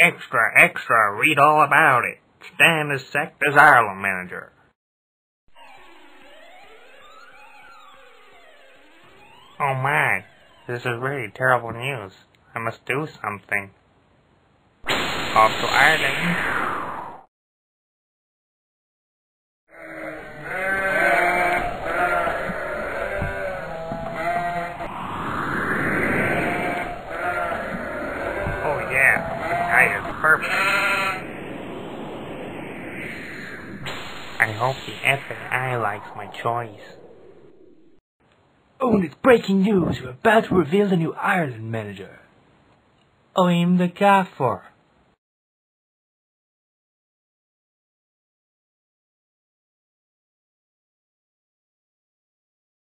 Extra, extra, read all about it. Stan is sacked as Ireland manager. Oh my, this is really terrible news. I must do something. Off to Ireland. Oh yeah, this guy is perfect. I hope the FAI likes my choice. Oh, and it's breaking news. We're about to reveal the new Ireland manager. I'm the Gaffer.